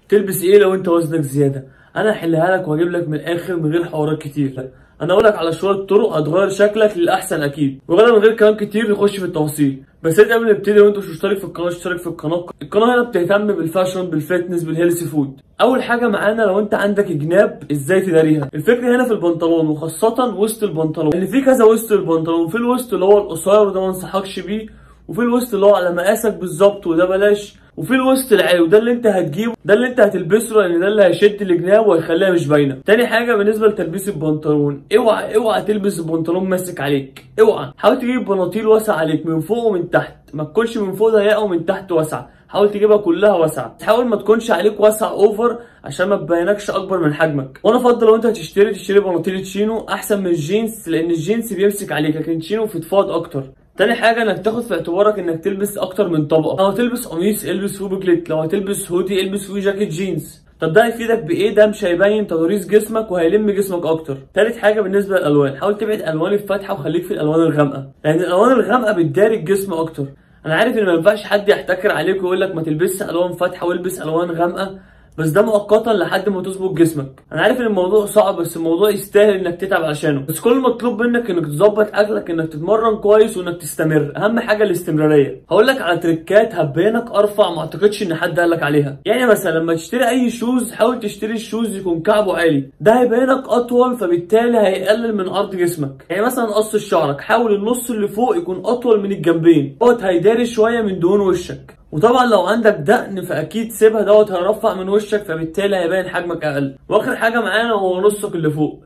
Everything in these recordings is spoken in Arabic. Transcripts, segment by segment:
تلبس ايه لو انت وزنك زياده؟ انا هحلها لك واجيب لك من الاخر من غير حوارات كتير. انا اقول لك على شويه طرق هتغير شكلك للاحسن اكيد، وغير من غير كلام كتير نخش في التفاصيل. بس انت قبل ما نبتدي، وانت مش مشترك في القناه اشترك في القناه. القناه هنا بتهتم بالفاشن، بالفتنس، بالهيلثي فود. اول حاجه معانا لو انت عندك جناب ازاي تداريها. الفكره هنا في البنطلون، وخاصه وسط البنطلون، ان في كذا وسط البنطلون. في الوسط اللي هو القصير وده ما انصحكش بيه، وفي الوسط اللي هو على مقاسك بالظبط وده بلاش، وفي الوسط العالي وده اللي انت هتجيبه، ده اللي انت هتلبسه، لان ده اللي هيشد الجناب وهيخليها مش باينه. تاني حاجه بالنسبه لتلبيس البنطلون، اوعى تلبس البنطلون ماسك عليك. اوعى، حاول تجيب بناطيل واسعه عليك من فوق ومن تحت، ما تكونش من فوق ضيقه ومن تحت واسعه. حاول تجيبها كلها واسعه، حاول ما تكونش عليك واسع اوفر عشان ما تبينكش اكبر من حجمك. وانا افضل لو انت تشتري بناطيل تشينو احسن من الجينز، لان الجينز بيمسك عليك لكن تشينو فضفاض اكتر. تاني حاجه انك تاخد في اعتبارك انك تلبس اكتر من طبقه. لو هتلبس قميص البس فوق بكليت، لو هتلبس هودي البس فوق جاكيت جينز. طب ده هيفيدك بايه؟ ده مش هيبين تضاريس جسمك وهيلم جسمك اكتر. تالت حاجه بالنسبه للالوان، حاول تبعد الوان الفاتحه وخليك في الالوان الغامقه، لان الالوان الغامقه بتداري الجسم اكتر. انا عارف ان ما ينفعش حد يحتكر عليك ويقول لك ما تلبسش الوان فاتحه والبس الوان غامقه، بس ده مؤقتا لحد ما تظبط جسمك. انا عارف ان الموضوع صعب، بس الموضوع يستاهل انك تتعب عشانه. بس كل المطلوب منك انك تظبط اكلك، انك تتمرن كويس، وانك تستمر. اهم حاجه الاستمراريه. هقول لك على تريكات هتبينك ارفع ما اعتقدش ان حد قال لك عليها. يعني مثلا لما تشتري اي شوز، حاول تشتري الشوز يكون كعبه عالي، ده هيبينك اطول، فبالتالي هيقلل من عرض جسمك. يعني مثلا قص شعرك، حاول النص اللي فوق يكون اطول من الجنبين، دوت هيداري شويه من دهون وشك. وطبعا لو عندك دقن فاكيد سيبها، دوت هيرفع من وشك، فبالتالي هيبان حجمك اقل. واخر حاجه معانا هو نصك اللي فوق.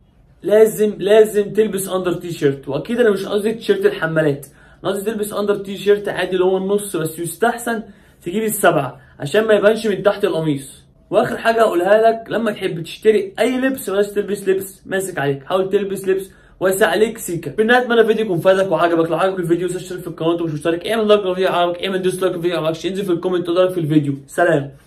لازم تلبس اندر تي شيرت، واكيد انا مش قصدي تيشيرت الحمالات، انا قصدي تلبس اندر تي شيرت عادي اللي هو النص، بس يستحسن تجيب السبعه عشان ما يبانش من تحت القميص. واخر حاجه اقولها لك، لما تحب تشتري اي لبس بلاش تلبس لبس ماسك عليك، حاول تلبس لبس واسع عليك سيكا. في النهايه اتمنى الفيديو يكون فادك وعجبك. لو عجبك الفيديو اشترك في القناه ومش مشترك، اعمل لايك لو الفيديو عجبك، اعمل ديسلايك لو الفيديو عجبكش، انزل في الكومنت تقول رايك في الفيديو. سلام.